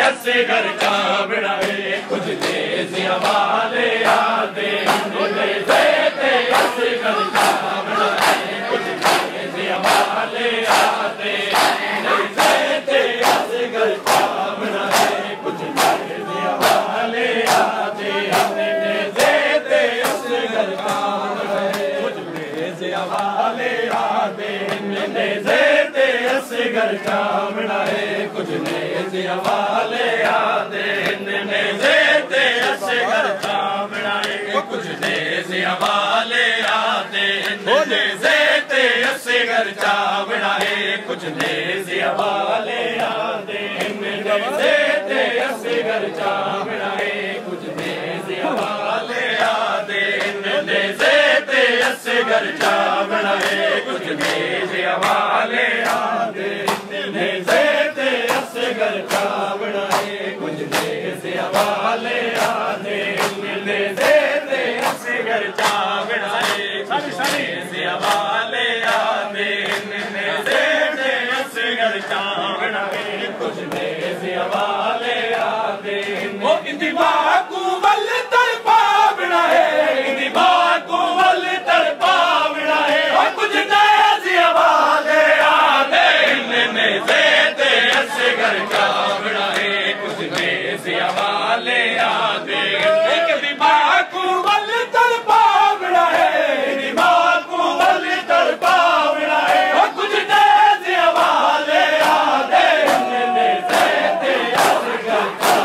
اصغر کا بنائے کچھ نیز حوالے آتے نیز اصغر کا بنائے کچھ نیز حوالے آتے نیز اصغر کا بنائے کچھ نیز حوالے آتے نیز اصغر کا بنائے کچھ نیز حوالے آتے نیز اصغر کا بنائے کچھ نیز حوالے آتے نیز اصغر کا بنائے کچھ نیز حوالے آتے نیز اصغر کا بنائے کچھ نیز حوالے آتے نیز اصغر کا بنائے کچھ نیز حوالے آتے نیز اصغر کا بنائے کچھ نیز حوالے آتے نیز اصغر کا بنائے کچھ نیز حوالے آتے نیز اصغر کا بنائے کچھ نیز حوالے آتے نیز اصغر کا بنائے کچھ نیز حوالے آتے وہ انتباہ کو بل تڑپا بنائے انتباہ کو بل تڑپا بنائے اور کچھ نیز حوالے آتے نیز اصغر کا بنائے کچھ نیز حوالے آتے انتباہ کو بل تڑپا بنائے انتباہ کو بل تڑپا بنائے اور کچھ نیز حوالے آتے نیز اصغر کا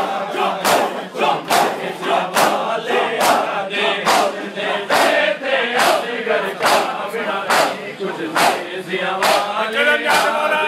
حوالے آتے نیز اصغر کا بنائے کچھ نیز حوالے آتے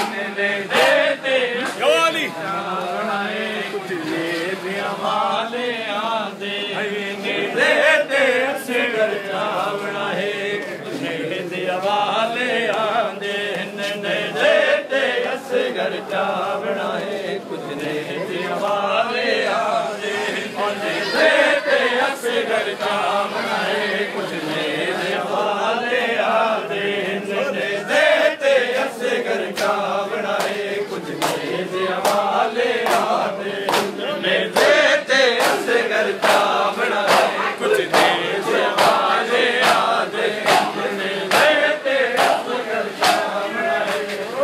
کچھ نیز حوالے آتے نیز اصغر کا بنائے کچھ نیز حوالے آتے نیز اصغر کا بنائے کچھ نیز حوالے آتے نیز اصغر کا بنائے کچھ نیز حوالے آتے نیز اصغر کا بنائے کچھ نیز حوالے آتے نیز اصغر کا بنائے کچھ نیز حوالے آتے نیز اصغر کا بنائے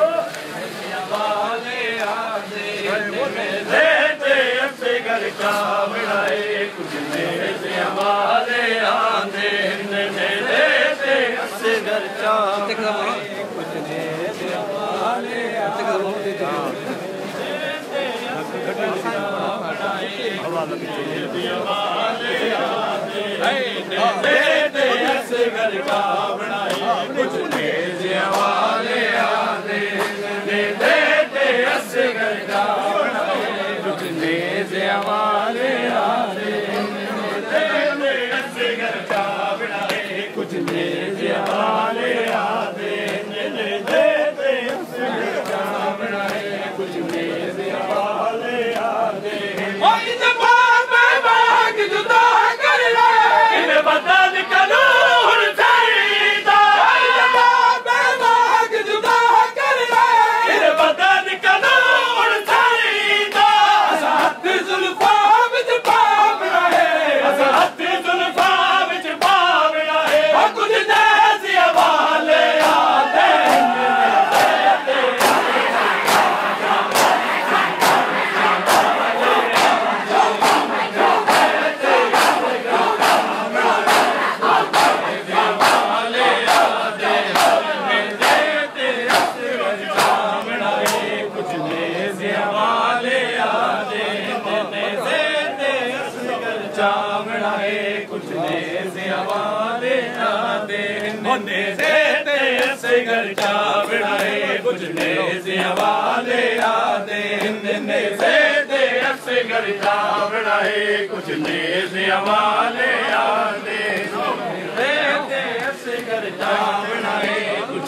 حوالے آتے نیز اصغر کا بنائے کچھ نیز حوالے آتے نیز اصغر کا بنائے کچھ نیز حوالے آتے اصغر کا بنائے کچھ نیز حوالے آتے نیز اصغر کا بنائے کچھ نیز حوالے آتے نیز اصغر کا بنائے کچھ نیز حوالے آتے نیز اصغر کا بنائے کچھ نیز حوالے آتے جدا کر لے بدل کنور سریدا جدا کر لے بدل کنور سریدا ہاتھ زلفا وچ پاپ رہے ہاتھ زلفا وچ پاپ رہے کچھ نیز حوالے آتے کچھ نیز حوالے آتے نیز اصغر کا بنائے کچھ نیز حوالے آتے نیز اصغر کا بنائے کچھ نیز حوالے آتے نیز اصغر کا بنائے